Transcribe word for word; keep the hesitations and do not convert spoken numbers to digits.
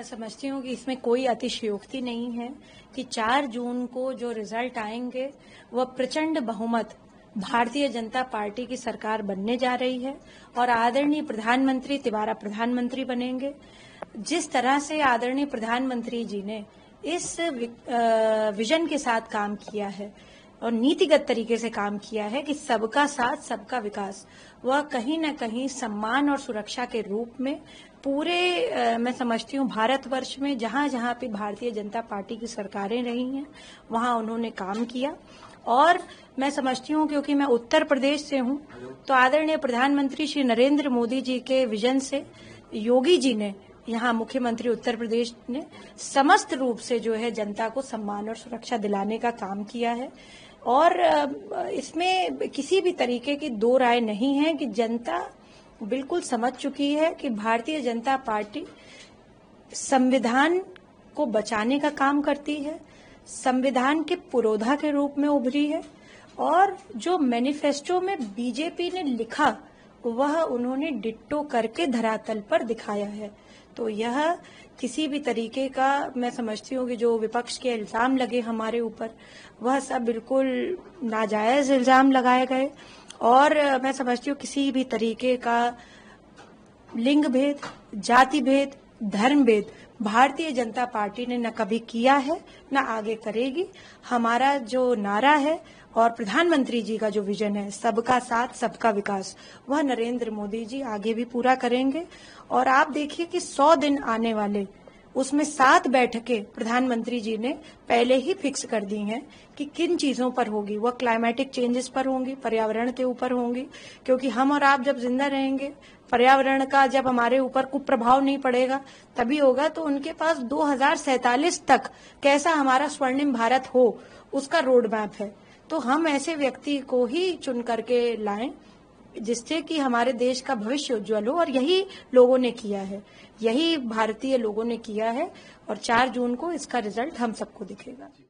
समझती हूँ कि इसमें कोई अतिशयोक्ति नहीं है कि चार जून को जो रिजल्ट आएंगे वह प्रचंड बहुमत भारतीय जनता पार्टी की सरकार बनने जा रही है और आदरणीय प्रधानमंत्री तिबारा प्रधानमंत्री बनेंगे। जिस तरह से आदरणीय प्रधानमंत्री जी ने इस विजन के साथ काम किया है और नीतिगत तरीके से काम किया है कि सबका साथ सबका विकास, वह कहीं न कहीं सम्मान और सुरक्षा के रूप में पूरे आ, मैं समझती हूँ भारतवर्ष में जहाँ जहाँ पे भारतीय जनता पार्टी की सरकारें रही हैं वहाँ उन्होंने काम किया। और मैं समझती हूँ क्योंकि मैं उत्तर प्रदेश से हूँ तो आदरणीय प्रधानमंत्री श्री नरेंद्र मोदी जी के विजन से योगी जी ने, यहाँ मुख्यमंत्री उत्तर प्रदेश ने समस्त रूप से जो है जनता को सम्मान और सुरक्षा दिलाने का काम किया है। और इसमें किसी भी तरीके की दो राय नहीं है कि जनता बिल्कुल समझ चुकी है कि भारतीय जनता पार्टी संविधान को बचाने का काम करती है, संविधान के पुरोधा के रूप में उभरी है और जो मैनिफेस्टो में बीजेपी ने लिखा वह उन्होंने डिट्टो करके धरातल पर दिखाया है। तो यह किसी भी तरीके का, मैं समझती हूँ कि जो विपक्ष के इल्जाम लगे हमारे ऊपर वह सब बिल्कुल नाजायज इल्जाम लगाए गए और मैं समझती हूँ किसी भी तरीके का लिंग भेद, जाति भेद, धर्म भेद भारतीय जनता पार्टी ने न कभी किया है न आगे करेगी। हमारा जो नारा है और प्रधानमंत्री जी का जो विजन है सबका साथ सबका विकास, वह नरेंद्र मोदी जी आगे भी पूरा करेंगे। और आप देखिए कि सौ दिन आने वाले, उसमें सात बैठकें प्रधानमंत्री जी ने पहले ही फिक्स कर दी हैं कि किन चीजों पर होगी। वह क्लाइमेटिक चेंजेस पर होंगी, पर्यावरण के ऊपर होंगी, क्योंकि हम और आप जब जिंदा रहेंगे, पर्यावरण का जब हमारे ऊपर कुप्रभाव नहीं पड़ेगा तभी होगा। तो उनके पास दो हजार सैतालीस तक कैसा हमारा स्वर्णिम भारत हो उसका रोड मैप है। तो हम ऐसे व्यक्ति को ही चुन करके लाएं जिससे कि हमारे देश का भविष्य उज्जवल हो, और यही लोगों ने किया है, यही भारतीय लोगों ने किया है और चार जून को इसका रिजल्ट हम सबको दिखेगा।